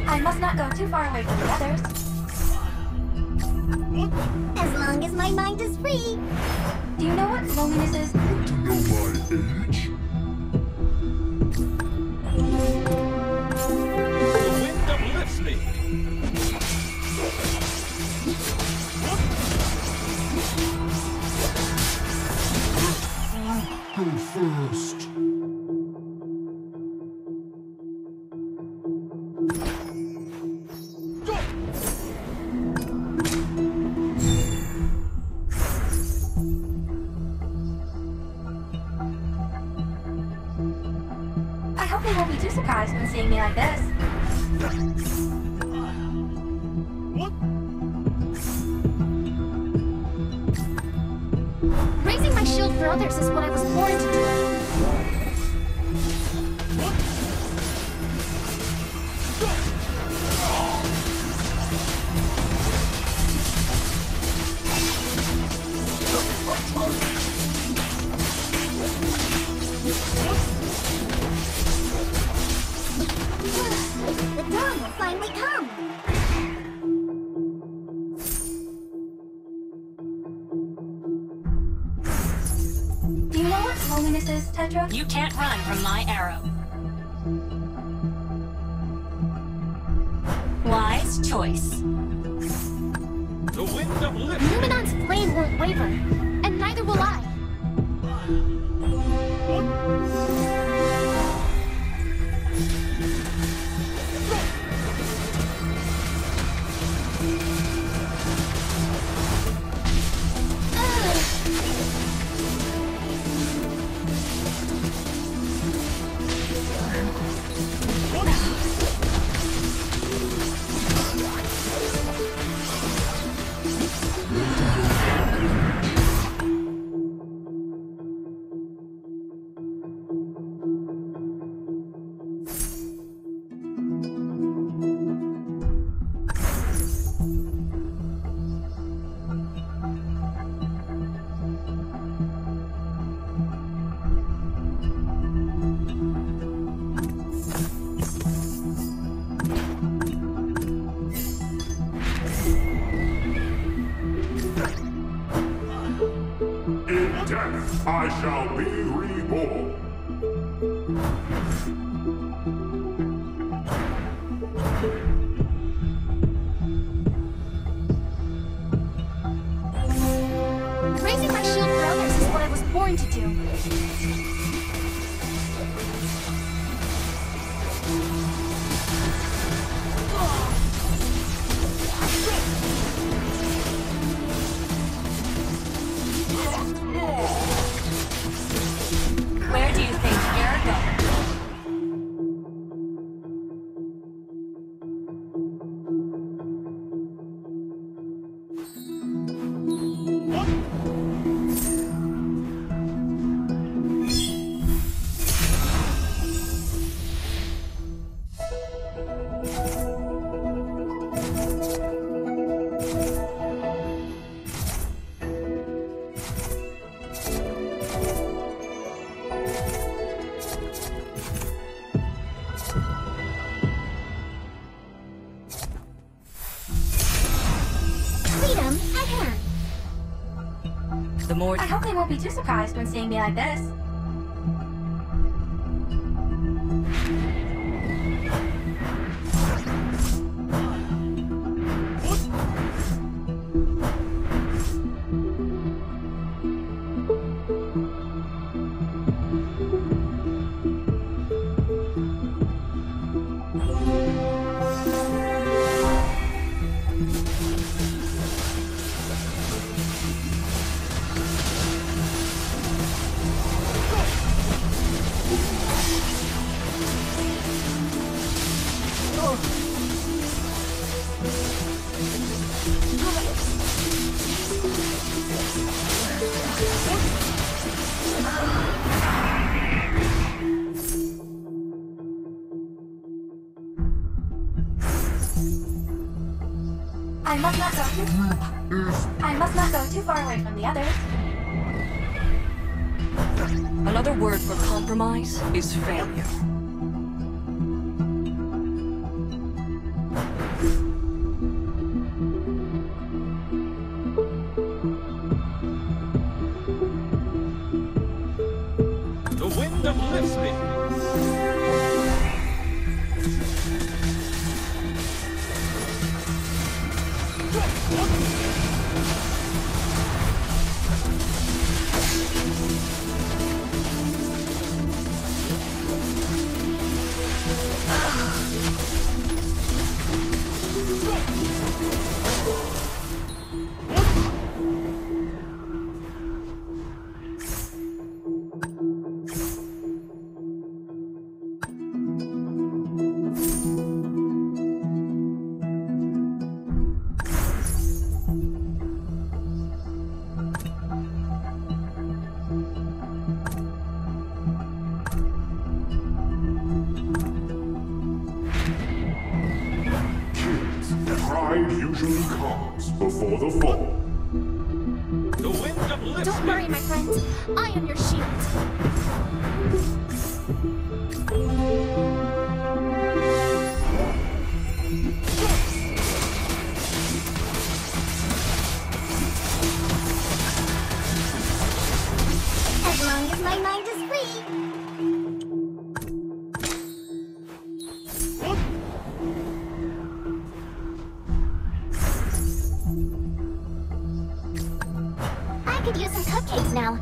I must not go too far away from the others. As long as my mind is free. Do you know what loneliness is? To know my age? The wind uplifts me. Go first. I hope they won't be too surprised when seeing me like this. Raising my shield for others is what I was born to do. The dawn will finally come. Do you know what loneliness is, Tetra? You can't run from my arrow. Wise choice. The wind uplifts me. Numenon's flame won't waver, and neither will I. In death, I shall be reborn. Raising my shield for others is what I was born to do. Where do you think you're going? Freedom at hand. The more I hope they won't be too surprised when seeing me like this. I must not go too far away from the others. Another word for compromise is failure. usually comes before the fall. The wind uplifts Don't me. worry, my friends. I am your shield. As long as my mind is free. I could use some cupcakes now.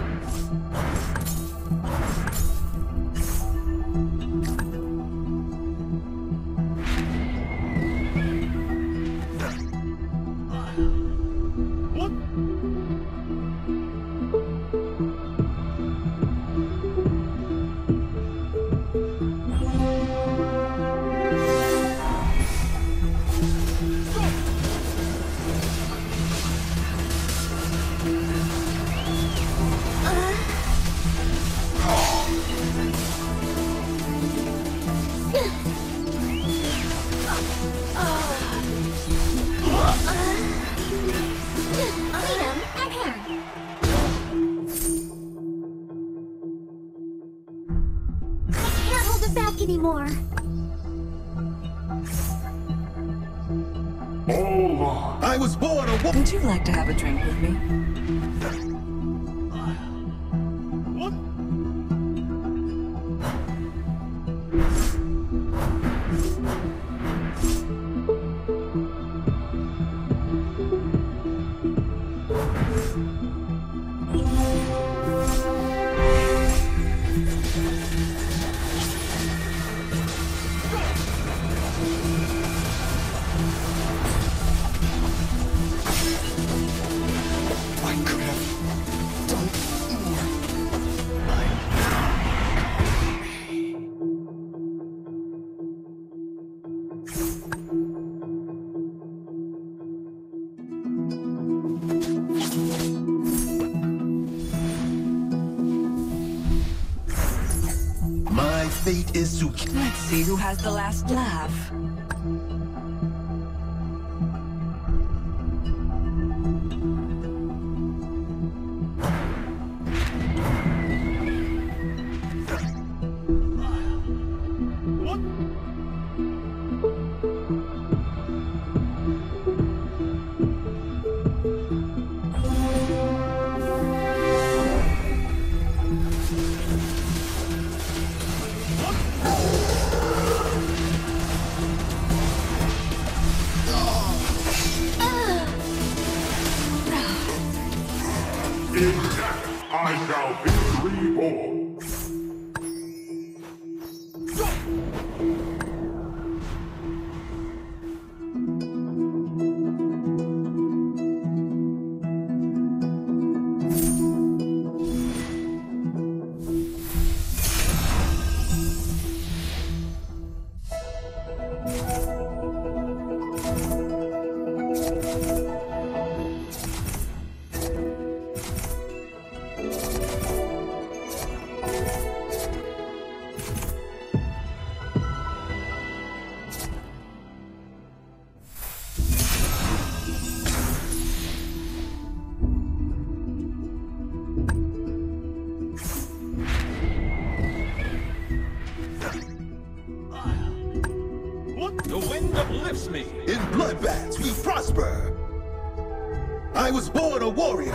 Freedom and hair. I can't hold it back anymore. All lies. I was born a woman. Would you like to have a drink with me? I could have done more. My fate is to Let's see who has the last laugh. In death, I shall be reborn. The wind uplifts me. In bloodbaths we prosper. I was born a warrior.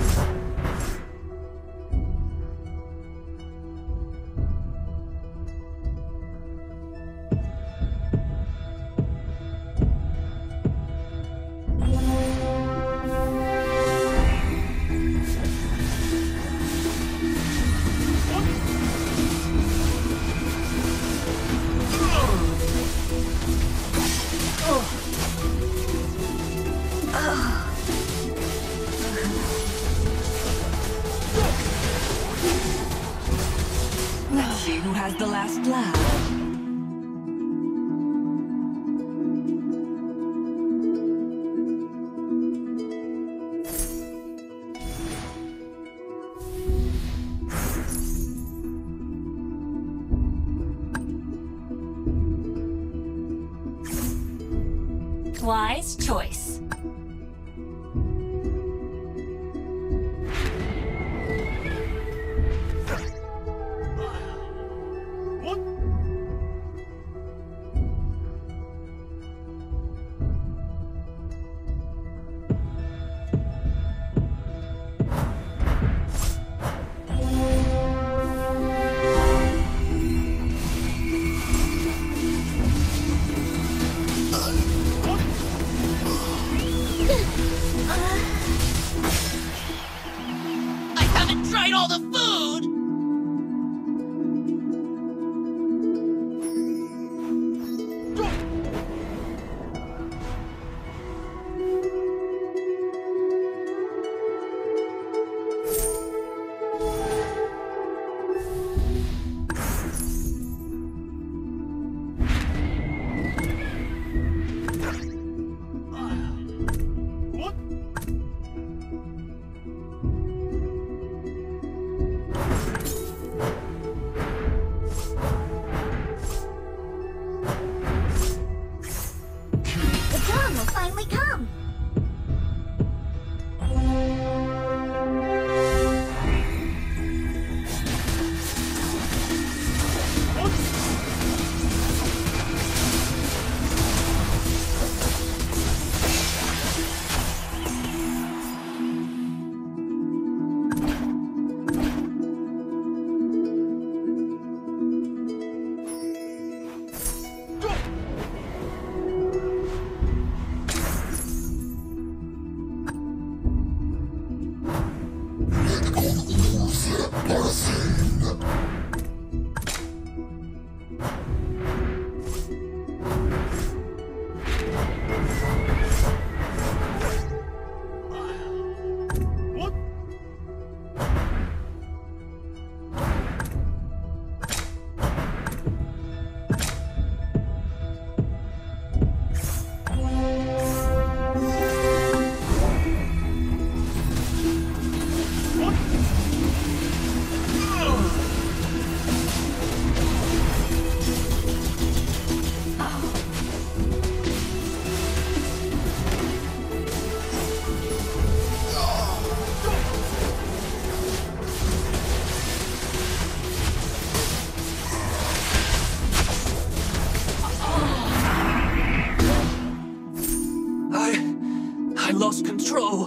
Let's see who has the last laugh. Wise choice. I haven't tried all the food! The dawn will finally come. I lost control.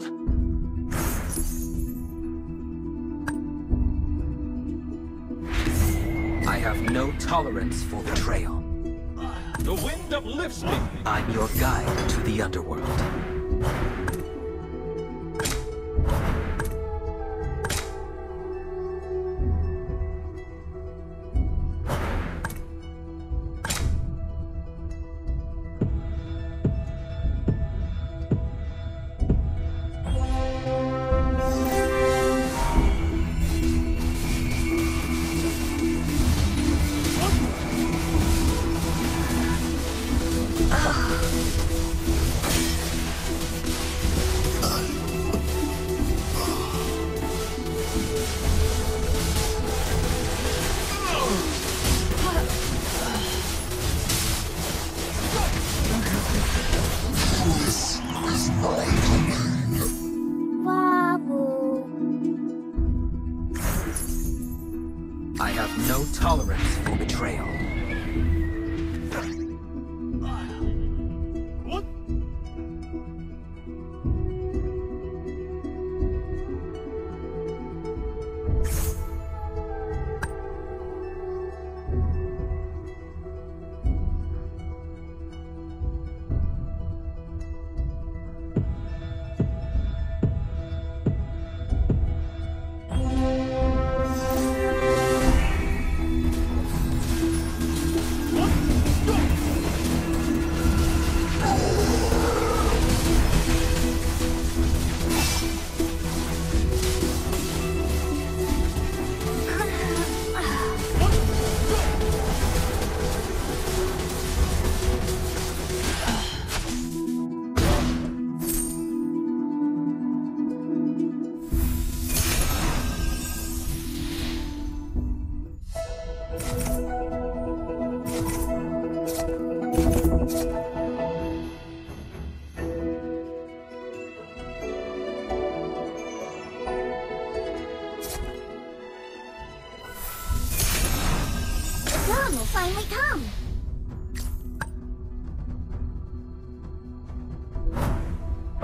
I have no tolerance for betrayal. The wind uplifts me. I'm your guide to the underworld. I have no tolerance for betrayal.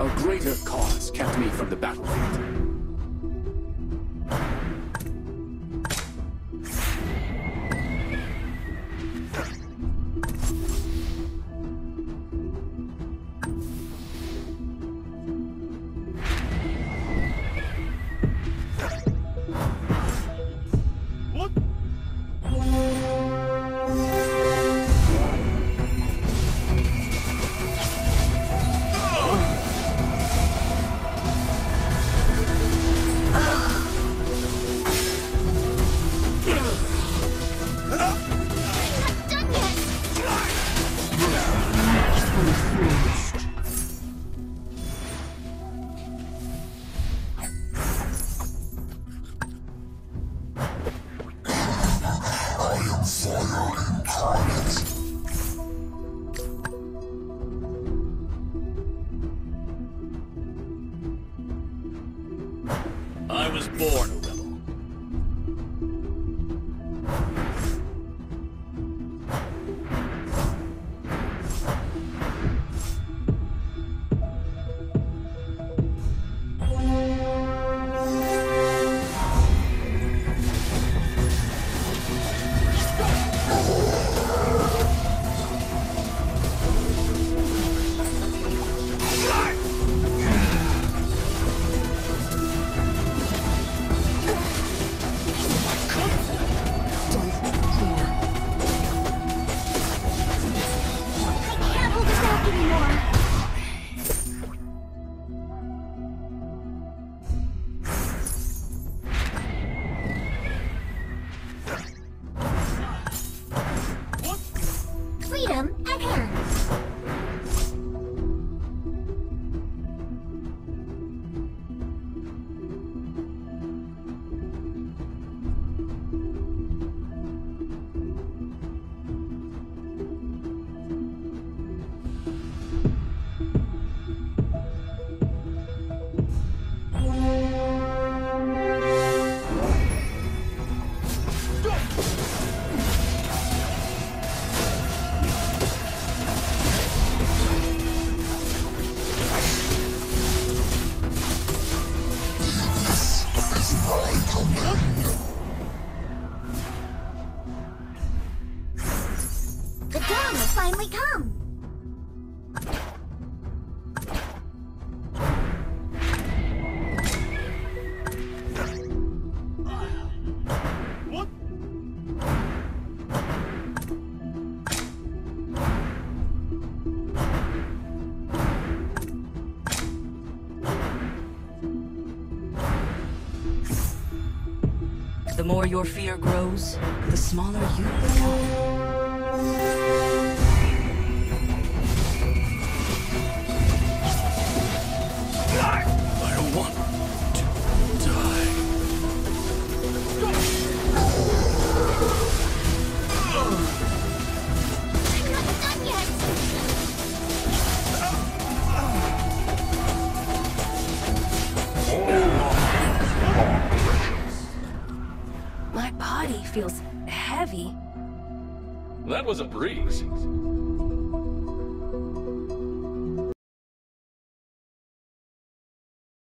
A greater cause kept me from the battlefield. I was born a rebel. Freedom at hand. The dawn will finally come. The more your fear grows, the smaller you become. I don't want to die. I'm not done yet. My body feels heavy. That was a breeze.